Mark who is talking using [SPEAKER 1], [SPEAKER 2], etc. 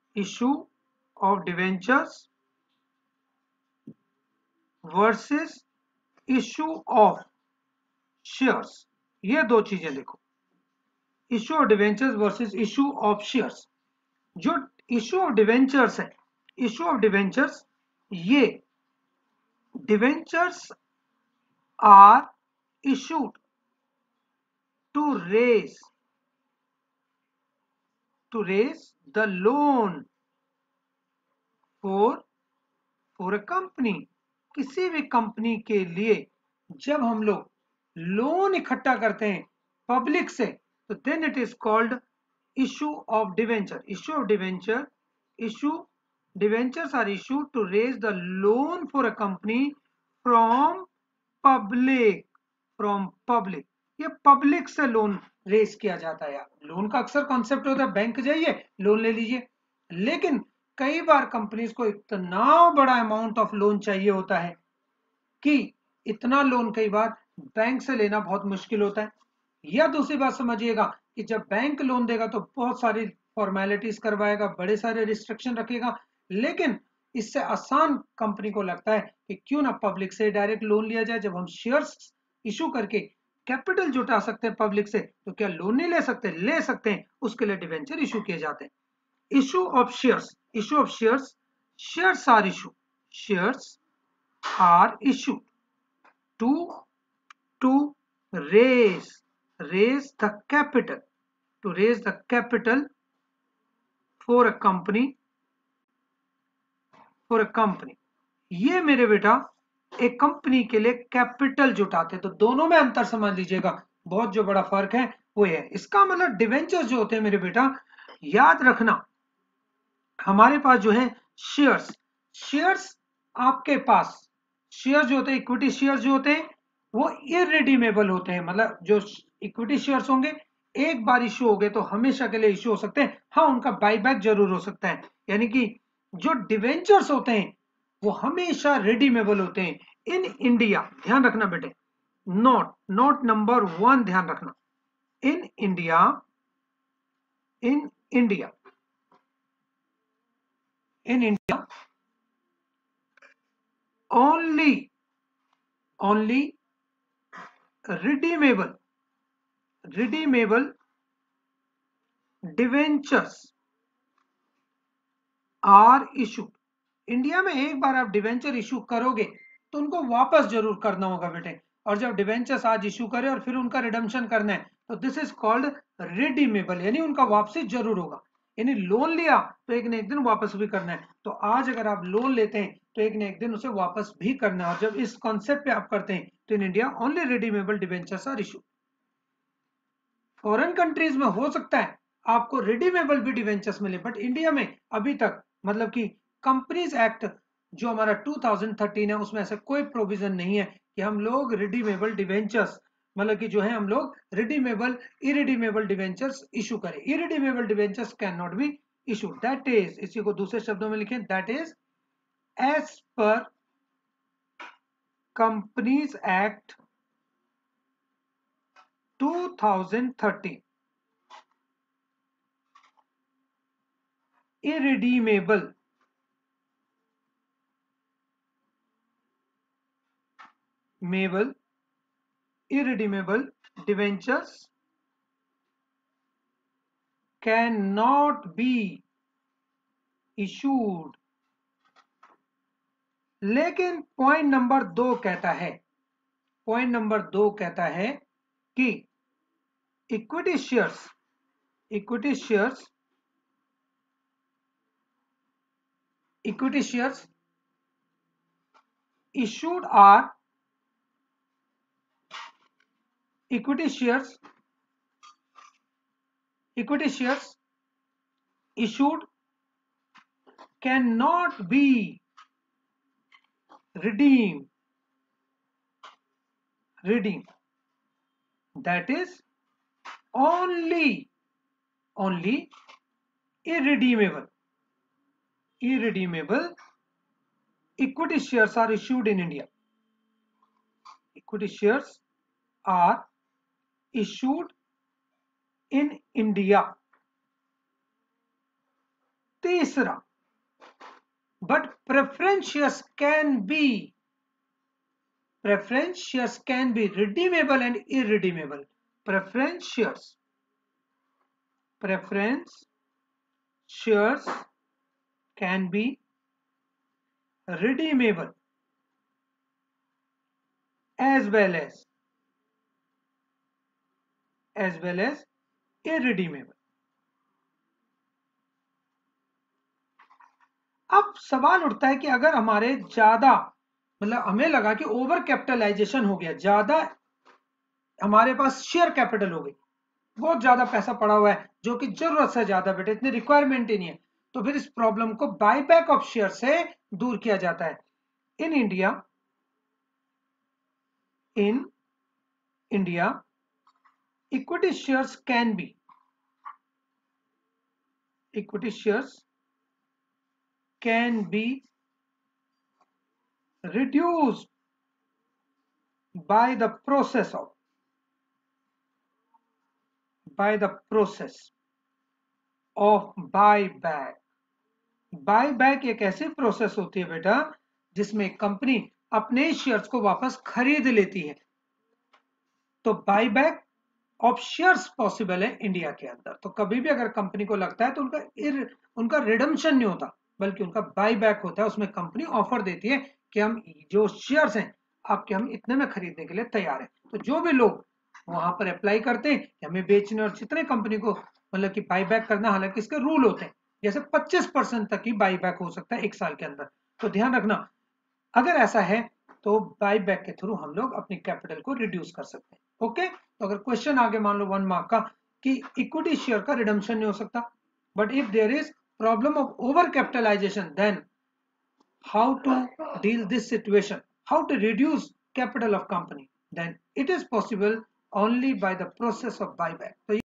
[SPEAKER 1] Issue of debentures versus issue of shares. ये दो चीजें देखो, issue of debentures versus issue of shares. जो इशू ऑफ डिवेंचर्स है, इशू ऑफ डिवेंचर्स, ये debentures are issued to raise the loan for a company. किसी भी company के लिए जब हम लोग लोन इकट्ठा करते हैं पब्लिक से, तो then it is called issue of debenture. Issue of debenture, issue debentures are issue to raise the loan for a company from public, ये पब्लिक से लोन रेज किया जाता है। यार लोन का अक्सर कॉन्सेप्ट होता है बैंक जाइए लोन ले लीजिए, लेकिन कई बार कंपनीज को इतना बड़ा अमाउंट ऑफ लोन चाहिए होता है कि इतना लोन कई बार बैंक से लेना बहुत मुश्किल होता है। या दूसरी बात समझिएगा कि जब बैंक लोन देगा तो बहुत सारी फॉर्मेलिटीज करवाएगा, बड़े सारे रिस्ट्रिक्शन रखेगा, लेकिन इससे आसान कंपनी को लगता है कि क्यों ना पब्लिक से डायरेक्ट लोन लिया जाए। जब हम शेयर्स इशू करके कैपिटल जुटा सकते हैं पब्लिक से, तो क्या लोन नहीं ले सकते? ले सकते हैं, उसके लिए डिवेंचर इशू किए जाते हैं। Issue of shares, issue of shares, shares are issue, shares are issue to to raise the capital, to raise the capital for a company, for a company। ये मेरे बेटा एक कंपनी के लिए कैपिटल जुटाते, तो दोनों में अंतर समझ लीजिएगा, बहुत जो बड़ा फर्क है वो है। इसका मतलब डिवेंचर्स जो होते हैं मेरे बेटा, याद रखना हमारे पास जो है शेयर्स, शेयर्स आपके पास शेयर जो होते हैं, इक्विटी शेयर जो होते हैं वो इरिडीमेबल होते हैं। मतलब जो इक्विटी शेयर्स होंगे एक बार इशू हो गए तो हमेशा के लिए इशू हो सकते हैं। हाँ, उनका बाईबैक जरूर हो सकता है। यानी कि जो डिवेंचर्स होते हैं वो हमेशा रिडीमेबल होते हैं इन इंडिया। ध्यान रखना बेटे, नोट नंबर 1 ध्यान रखना, in India, in India, in India only redeemable debentures are issued. India में एक बार आप डिवेंचर इशू करोगे तो उनको वापस जरूर करना होगा बेटे। और जब डिवेंचर्स आज इशू करें और फिर उनका रिडम्पशन करना है तो दिस इज कॉल्ड रिडीमेबल, यानी उनका वापसी जरूर होगा। यानी लोन लिया तो एक न एक दिन वापस भी करना है। तो आज अगर आप लोन लेते हैं तो एक न एक दिन उसे वापस भी करना है। और जब इस कॉन्सेप्ट पे आप करते हैं तो in India only redeemable debentures are issue. Foreign countries में हो सकता है आपको रिडीमेबल भी डिवेंचर्स मिले, बट इंडिया में अभी तक मतलब कि कंपनीज एक्ट जो हमारा 2013 है उसमें ऐसा कोई प्रोविजन नहीं है कि हम लोग रिडीमेबल डिवेंचर्स, मतलब कि जो है हम लोग रिडीमेबल इरिडीमेबल डिवेंचर्स इशू करें। Irredeemable debentures can not be issue, that is, इसी को दूसरे शब्दों में लिखें, that is as per companies act 2013, irredeemable irredeemable debentures cannot be issued। लेकिन पॉइंट नंबर 2 कहता है, पॉइंट नंबर 2 कहता है कि equity shares, equity shares, equity shares issued are, equity shares, equity shares issued cannot be redeemed, that is only irredeemable equity shares are issued in India, equity shares are issued in India। तीसरा, but preference shares can be redeemable and irredeemable. Preference shares can be redeemable as well as irredeemable. अब सवाल उठता है कि अगर हमारे ज्यादा, मतलब हमें लगा कि ओवर कैपिटलाइजेशन हो गया, ज्यादा हमारे पास शेयर कैपिटल हो गई, बहुत ज्यादा पैसा पड़ा हुआ है जो कि जरूरत से ज्यादा, बेटे इतनी रिक्वायरमेंट ही नहीं है, तो फिर इस प्रॉब्लम को बायबैक ऑफ शेयर से दूर किया जाता है. In India equity shares can be reduced by the process of buyback. Buyback एक ऐसी प्रोसेस होती है बेटा जिसमें कंपनी अपने शेयर्स को वापस खरीद लेती है. तो बायबैक ऑफ शेयर्स पॉसिबल है इंडिया के अंदर. तो कभी भी अगर कंपनी को लगता है तो उनका रिडम्पशन नहीं होता, बल्कि उनका बायबैक होता है. उसमें कंपनी ऑफर देती है कि हम जो शेयर्स हैं आपके, हम इतने में खरीदने के लिए तैयार हैं. तो जो भी लोग वहां पर अप्लाई करते हैं कि हमें बेचने, और जितने कंपनी को मतलब कि बायबैक करना, हालांकि इसके रूल होते हैं, जैसे 25% तक ही बायबैक हो सकता है 1 साल के अंदर. तो ध्यान रखना, अगर ऐसा है तो बायबैक के थ्रू हम लोग अपनी कैपिटल को रिड्यूस कर सकते हैं. ओके, तो अगर क्वेश्चन आगे मान लो 1 मार्क का कि इक्विटी शेयर का रिडम्पशन नहीं हो सकता, but if there is problem of over capitalization, then how to deal this situation, how to reduce capital of company, then it is possible only by the process of buyback. So